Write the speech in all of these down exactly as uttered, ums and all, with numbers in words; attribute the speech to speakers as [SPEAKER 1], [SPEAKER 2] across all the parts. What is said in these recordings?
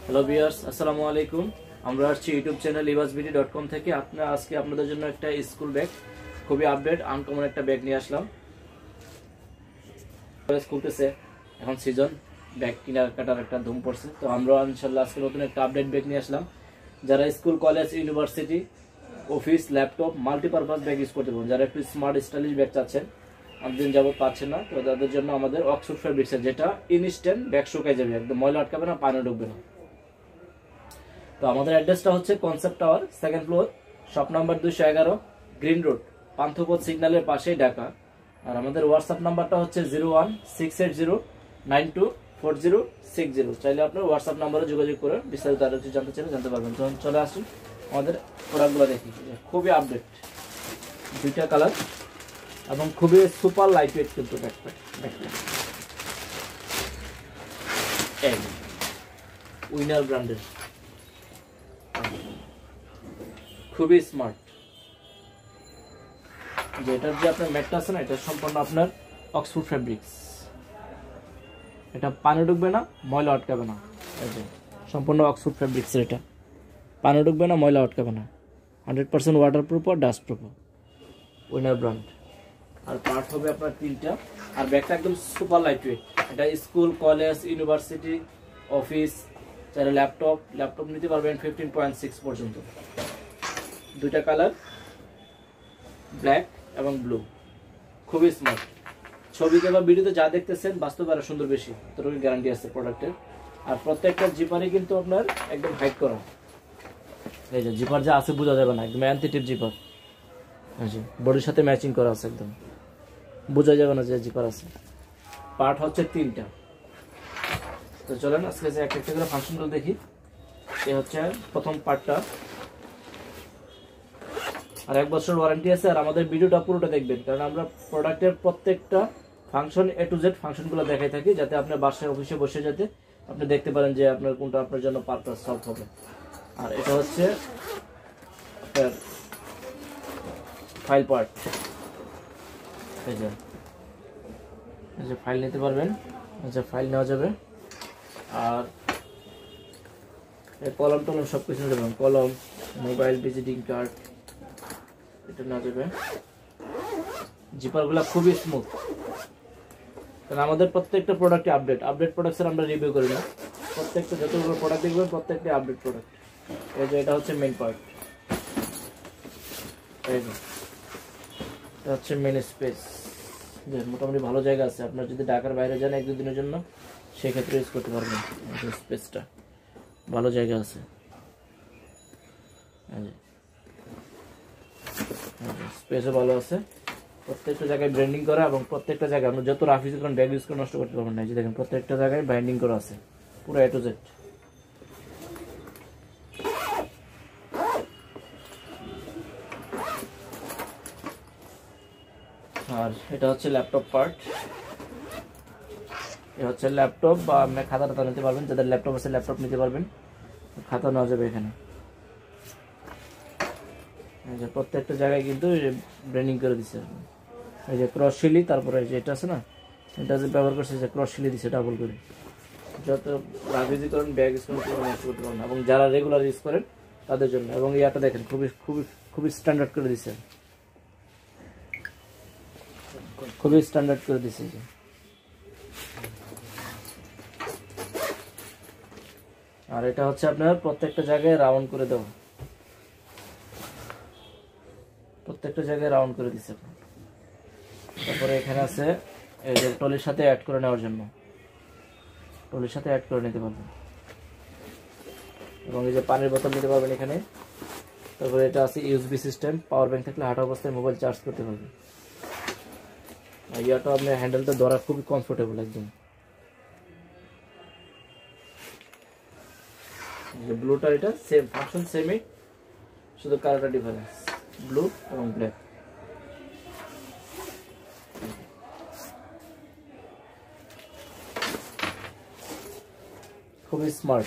[SPEAKER 1] Hello viewers, আসসালামু আলাইকুম। আমরা আসছি YouTube channel Libas BD dot com থেকে। আপনারা আজকে আপনাদের জন্য একটা স্কুল ব্যাগ, খুবই আপডেট আনকমন একটা ব্যাগ নিয়ে আসলাম। কলেজ খুলতেছে, এখন সিজন, ব্যাগ কেনার কাটার একটা ধুম পড়ছে। তো আমরা ইনশাল্লাহ আজকে নতুন একটা আপডেট ব্যাগ নিয়ে আসলাম। যারা school, college, university, office, laptop, multipurpose bag use করতে পারেন, যারা একটু স্মার্ট স্টাইলিশ ব্যাগ চাচ্ছেন, অনেকদিন যাবত পাচ্ছেন না, তো তাদের জন্য আমাদের অক্সফোর্ড ফেব্রিক্সের, যেটা ইনস্ট্যান্ট ব্যাগ শুকাই যাবে, একদম ময়লা আটকাবে না, পানি ঢুকবে না। তো আমাদের অ্যাড্রেসটা হচ্ছে concept tower, second floor, shop number দুইশো এগারো, গ্রিন রোড, পান্থপথ সিগন্যালের পাশেই ঢাকা। আর আমাদের হোয়াটসঅ্যাপ নাম্বারটা হচ্ছে zero one six eight zero nine two four zero six zero. চাইলে আপনার হোয়াটসঅ্যাপ নাম্বারে যোগাযোগ করে বিস্তারিত আরো কিছু জানতে চাইলে জানতে পারবেন। তখন চলে আসুন আমাদের প্রোডাক্টগুলো দেখি। খুবই আপডেট, দুইটা কালার এবং খুবই সুপার লাইট ওয়েট কিন্তু ব্যাগটা। উইনার ব্র্যান্ডের, খুবই স্মার্ট। যেটার যে আপনার ম্যাটটা আছে না, এটা সম্পূর্ণ আপনার অক্সফোর্ড ফেব্রিক্স। এটা পানি ঢুকবে না, ময়লা আটকাবে না। এই যে সম্পূর্ণ অক্সফোর্ড ফেব্রিক্স, এটা পানি ঢুকবে না, ময়লা আটকাবে না, হান্ড্রেড পার্সেন্ট ওয়াটার প্রুফ আর ডাস্ট প্রুফ। Winner brand. আর পার্ট হবে আপনার তিনটা। আর ব্যাগটা একদম সুপার লাইট ওয়েট। এটা স্কুল, কলেজ, ইউনিভার্সিটি, অফিস, চাইলে ল্যাপটপ ল্যাপটপ নিতে পারবেন ফিফটিন পয়েন্ট সিক্স পর্যন্ত। দুইটা কালার, ব্ল্যাক এবং ব্লু, খুবই স্মার্ট। ছবিতে বা ভিডিওতে যা দেখতেছেন বাস্তবে আরো সুন্দর বেশি, তোর গ্যারান্টি আছে প্রোডাক্টের। আর প্রত্যেকটা জিপারই কিন্তু আপনার একদম হাইড করা। এই যে জিপার যা আছে বোঝা যাবে না, একদম অ্যান্টি টিপ জিপার। বডির সাথে ম্যাচিং করা আছে, একদম বোঝা যাবে না যে জিপার আছে। পার্ট হচ্ছে তিনটা। তো চলেন আজকে একটা একটা করে ফাংশনগুলো দেখি। এই হচ্ছে প্রথম পার্টটা। আর এক বছর ওয়ারেন্টি আছে। আর আমাদের ভিডিওটা পুরোটা দেখবেন, কারণ আমরা প্রোডাক্টের প্রত্যেকটা ফাংশন, এ টু জেড ফাংশনগুলো দেখাই থাকি, যাতে আপনার বাসায় অফিসে বসে যাতে আপনি দেখতে পারেন যে আপনার কোনটা আপনার জন্য পারপাস সলভ হবে। আর এটা হচ্ছে আপনার ফাইল পার্ট। এই যে এই যে ফাইল নিতে পারবেন, আচ্ছা ফাইল নেওয়া যাবে। আর এই কলম টলম সব কিছু নিতে পারবেন, কলম, মোবাইল, ভিজিটিং কার্ড, এটা নেওয়া যাবে। জিপারগুলো খুবই স্মুথ, কারণ আমাদের প্রত্যেকটা প্রোডাক্টে আপডেট আপডেট প্রোডাক্টসের আমরা রিভিউ করি না। প্রত্যেকটা যতগুলো প্রোডাক্ট দেখবেন প্রত্যেকটা আপডেট প্রোডাক্ট। এই যে এটা হচ্ছে মেইন পার্ট, এই যে এটা হচ্ছে মেইন স্পেস। যে মোটামুটি ভালো জায়গা আছে, আপনার যদি ঢাকার বাইরে যান এক দুদিনের জন্য, সেক্ষেত্রে ইউজ করতে পারবেন। স্পেসটা ভালো জায়গা আছে। স্পেসও ভালো আছে, প্রত্যেকটা জায়গায় ব্র্যান্ডিং করা, এবং প্রত্যেকটা জায়গায় আমরা যত রাফ ইউজ করেন ব্যাগ ইউজ করে নষ্ট করতে পারবেন না। যে দেখেন প্রত্যেকটা জায়গায় ব্র্যান্ডিং করা আছে, পুরো এ টু জেড। আর এটা হচ্ছে ল্যাপটপ পার্ট। এটা হচ্ছে ল্যাপটপ, বা আপনি খাতা টাতা নিতে পারবেন, যাদের ল্যাপটপ আছে ল্যাপটপ নিতে পারবেন, খাতা নেওয়া যাবে এখানে। প্রত্যেকটা জায়গায় কিন্তু ব্র্যান্ডিং করে দিচ্ছে। এই যে ক্রস শিলি, তারপরে এই যে এটা আছে না, এটা যে ব্যবহার করছে, যে ক্রস শিলি দিচ্ছে ডাবল করে। যত রাফ ইউজ করেন ব্যাগ ইউজ করতে পারেন, এবং যারা রেগুলার ইউজ করেন তাদের জন্য। এবং ইয়াটা দেখেন খুবই খুবই খুবই স্ট্যান্ডার্ড করে দিচ্ছে, খুবই স্ট্যান্ডার্ড করে দিচ্ছে। আর এটা হচ্ছে আপনার প্রত্যেকটা জায়গায় রাউন্ড করে দেওয়া, প্রত্যেকটা জায়গায় রাউন্ড করে দিচ্ছে। তারপরে এখানে আছে এই যে টলির সাথে অ্যাড করে নেওয়ার জন্য, টলির সাথে অ্যাড করে নিতে পারবেন। এবং এই যে পানির বোতল নিতে পারবেন এখানে। তারপরে এটা আছে ইউএসবি সিস্টেম, পাওয়ার ব্যাংক থাকলে হাঁটা অবস্থায় মোবাইল চার্জ করতে পারবেন। আর ইয়াটা আপনার হ্যান্ডেলটা ধরা খুবই কমফোর্টেবল একদম। ব্লুটা এটা সেম ফাংশন, সেমই, শুধু কালারটা ডিফারেন্স, ব্লু এবং ব্ল্যাক। খুবই স্মার্ট।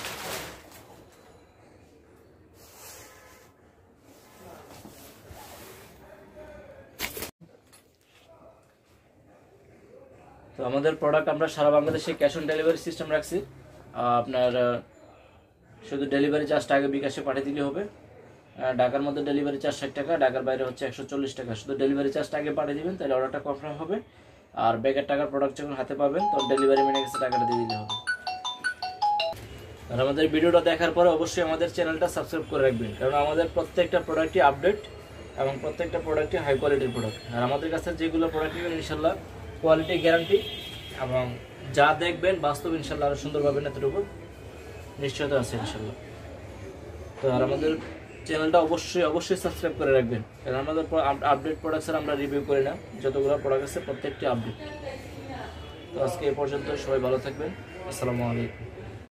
[SPEAKER 1] তো আমাদের প্রোডাক্ট আমরা সারা বাংলাদেশে ক্যাশ অন ডেলিভারি সিস্টেম রাখছি। আপনার শুধু ডেলিভারি চার্জটা আগে বিকাশে পাঠিয়ে দিলে হবে। ঢাকার মধ্যে ডেলিভারি চার্জ ষাট টাকা, ঢাকার বাইরে হচ্ছে একশো চল্লিশ টাকা। শুধু ডেলিভারি চার্জটা আগে পাঠিয়ে দিবেন, তাহলে অর্ডারটা কনফার্ম হবে। আর ব্যাগের টাকার প্রোডাক্ট যখন হাতে পাবেন তখন ডেলিভারি ম্যানের কাছে টাকাটা দিয়ে দিলে হবে। আর আমাদের ভিডিওটা দেখার পরে অবশ্যই আমাদের চ্যানেলটা সাবস্ক্রাইব করে রাখবেন, কারণ আমাদের প্রত্যেকটা প্রোডাক্টই আপডেট এবং প্রত্যেকটা প্রোডাক্টই হাই কোয়ালিটির প্রোডাক্ট। আর আমাদের কাছে যেগুলো প্রোডাক্ট নেবেন ইনশাল্লাহ কোয়ালিটি গ্যারান্টি, এবং যা দেখবেন বাস্তব ইনশাল্লাহ আরও সুন্দর পাবেন, এতটুকু নিশ্চয়তা আছে ইনশাল্লাহ। তো আর আমাদের চ্যানেলটা অবশ্যই অবশ্যই সাবস্ক্রাইব করে রাখবেন, কারণ আমাদের আপডেট প্রোডাক্টসের আমরা রিভিউ করি না, যতগুলো প্রোডাক্ট আছে প্রত্যেকটি আপডেট। তো আজকে এ পর্যন্ত, সবাই ভালো থাকবেন। আসসালামু আলাইকুম।